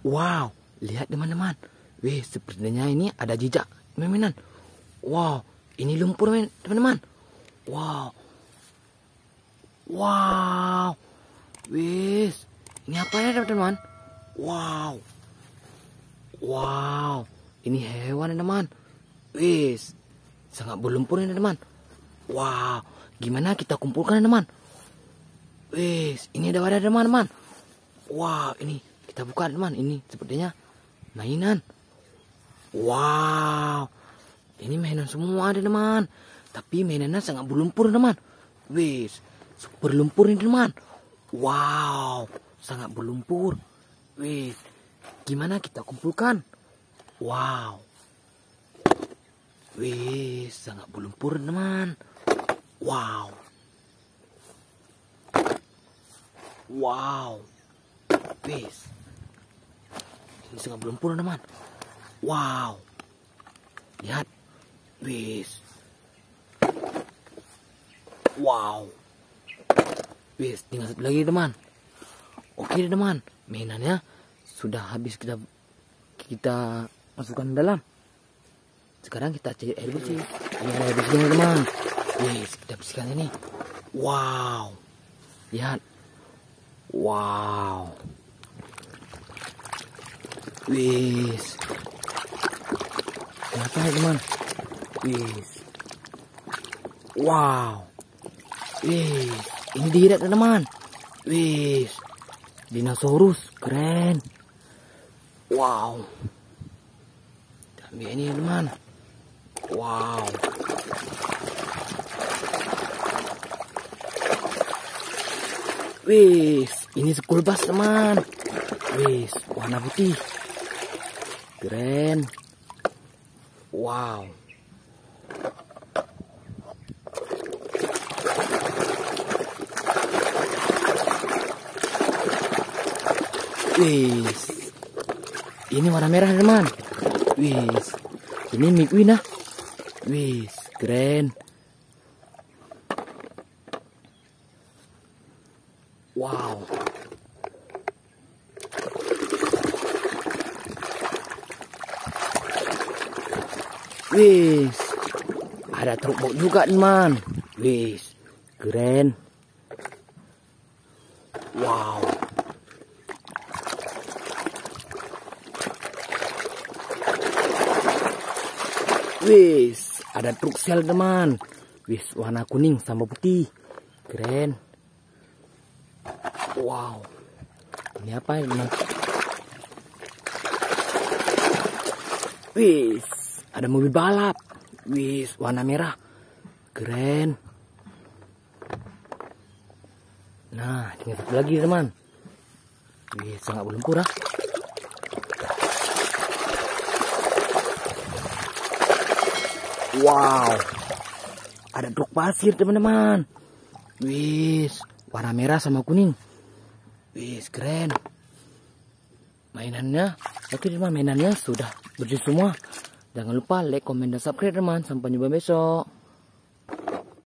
Wow, lihat teman-teman. Wih, sepertinya ini ada jejak mainan. Wow, ini lumpur teman-teman. Wow. Wow. Wih, ini apa ya teman-teman? Wow. Wow, ini hewan teman-teman. Wih, sangat berlumpur ini teman. Wow, gimana kita kumpulkan teman? Wih, ini ada wadah teman-teman. Wow, ini kita buka teman. Ini sepertinya mainan. Wow, ini mainan semua ada teman. Tapi mainannya sangat berlumpur teman. Wih, super lumpur ini teman. Wow, sangat berlumpur. Wih, gimana kita kumpulkan? Wow. Wih, sangat berlumpur teman. Wow. Wow. Wih. Ini sangat berlumpur teman. Wow. Lihat. Wih. Wow. Wih, tinggal satu lagi teman. Oke teman, mainannya sudah habis kita masukkan dalam. Sekarang kita cari air bersih. Ini air bersih teman. Wih, kita bersihkan ini. Wow. Lihat. Wow. Wih. Kenapa ya teman? Wih. Wow. Wih. Ini direct teman. Wih. Dinosaurus keren. Wow. Ambil ini teman. Wow. Wih, ini school bus teman. Wih, warna putih. Keren. Wow. Wih, ini warna merah teman. Wih, ini McQueen ah. Wih, keren. Wow. Wih, ada truk box juga teman. Wih, keren. Wow. Wis, ada truk sel teman. Wis, warna kuning sama putih. Keren. Wow. Ini apa ya teman? Wis, ada mobil balap. Wis, warna merah. Keren. Nah, tinggal satu lagi teman. Wis, sangat berlumpur ah. Wow, ada truk pasir teman-teman. Wis, warna merah sama kuning. Wis, keren. Mainannya, oke teman, mainannya sudah bersih semua. Jangan lupa like, komen, dan subscribe teman. Sampai jumpa besok.